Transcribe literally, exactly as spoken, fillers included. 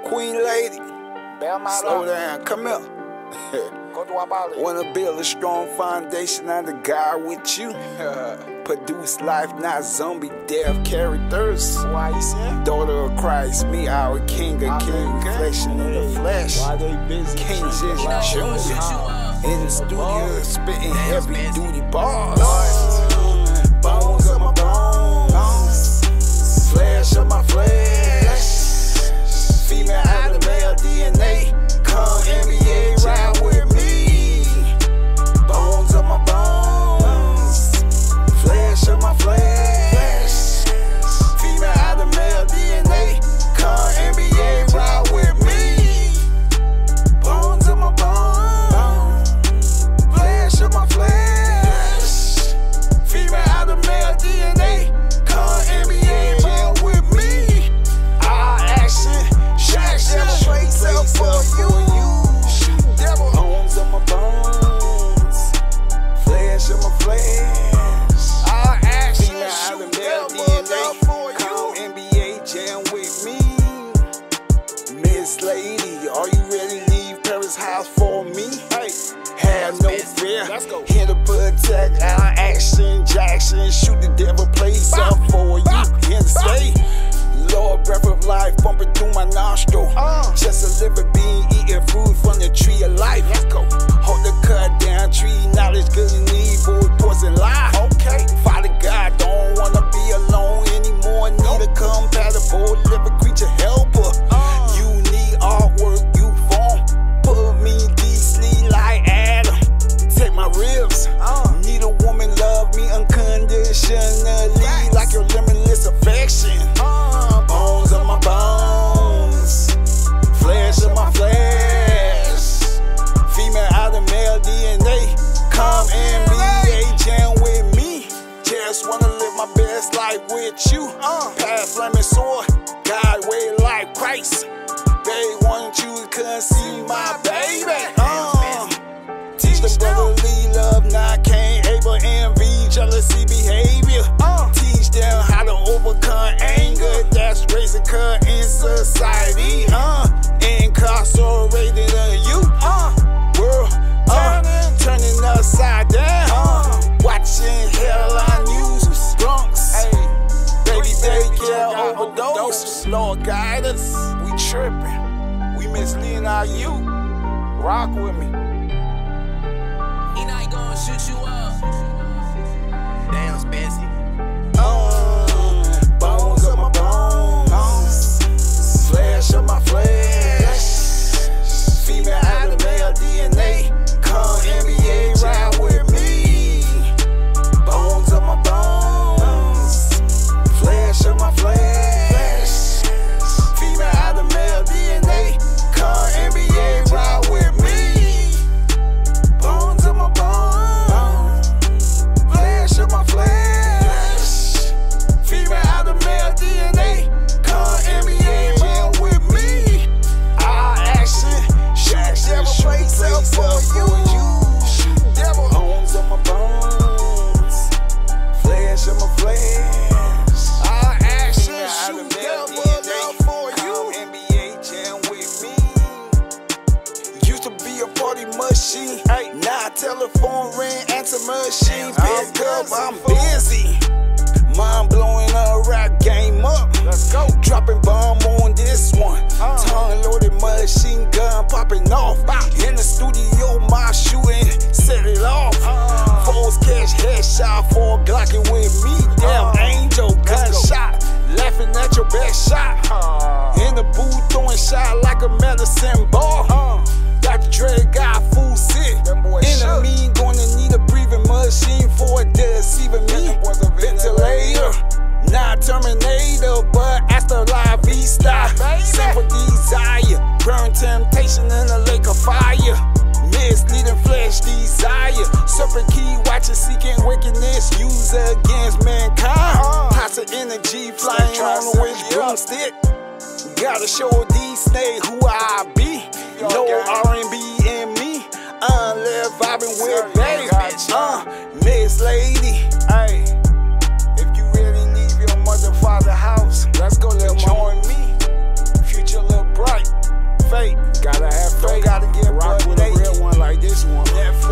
Queen lady, slow down, come here. Wanna build a strong foundation under God with you. Produce life, not zombie death characters. Why you saying? Daughter of Christ, me, our King of King, fleshing in the flesh. Why they busy? King Jezi Junior in the studio, spitting heavy duty bars. Bones of my bones, flesh of my flesh. Female out of male D N A. Come N B A, ride with me. Bones of my bones, flesh of my flesh. Female out of male D N A. Come N B A, ride with me. Bones of my bones, flesh of my flesh. Female out of male D N A. Come N B A, ride with me. Our action, shack, face up for you. Bones of my bones, flesh of my flesh. Our action, out of male D N A. Come N B A, jam with me. Miss Lady, are you ready to leave Paris house for me? Hey, have no fear. Let's go. Here to protect our action, Jackson. Shoot the devil, place up for you. Here to stay. Lord, breath of life bumping through my nostril. Uh. Just a living being eating fruit from the tree of life. Let's go. Hold the cut down tree, knowledge, good and evil, poison lie. Okay. Father God, don't wanna be alone anymore. Need a compatible living creature helper. Uh. You need artwork, you form. Put me decently like Adam. Take my ribs. Uh. Need a woman love me unconditionally, right. Like your limitless affection. Uh. Bones of my bones, flesh of my flesh. Female out of male D N A. Come N B A, jam with me. Just wanna live my best life with you. Uh. Path flaming sword, God way like Christ. They want you to conceive my baby. Uh. Teach the brotherly love, not can't able envy, jealousy behavior. Uh. Teach them how to overcome anger that's raising cut in society. Uh, incarcerated a youth. Uh, world uh, turning upside down. Uh, watching headline news, Bronx. Hey, baby daycare overdose. Lord guide us. We tripping. We misleading our youth. Rock with me. He not gonna shoot you up. Damn, Spency. Uh, bones of my bones, flesh of my flesh. Female out of male D N A. Come N B A, ride with me. Bones of my bones, flesh of my flesh. Female out of male D N A. Come N B A, ride with me. Bones of my bones, flesh of my flesh. Female out of male D N A. Come N B A, run with me. Our action, shack, devil, place up for you. Devil, bones of my bones, flesh of my flesh. Our action, shoot devil up for you. N B A, jam with me. Used to be a party machine, now telephone ring, answer machine. Pick up, I'm busy. Mind blowing a rap game up. Let's go. Dropping bomb on this one. Uh. Tongue loaded machine gun popping off. Bow. In the studio, my shooting, set it off. Uh. Foes catch headshot for Glocking with me. Damn uh. angel gunshot. Laughing at your best shot. Uh. In the booth throwing shot like a medicine ball. Uh. Doctor Dre got food sick. Enemy gonna need a breathing machine for it deceiving me. Ventilator, not Terminator, but Astor La Vista. Simple desire, burn temptation in a lake of fire. Misleading flesh desire. Serpent key watching, seeking wickedness, used against mankind. Toxic energy flying on with broomstick. Gotta show these snakes who I be. No R and B in me, unless vibing with baby. Uh, Miss Lady, hey, if you really leave your mother, father house, let's go, let's join me. Future look bright. next one.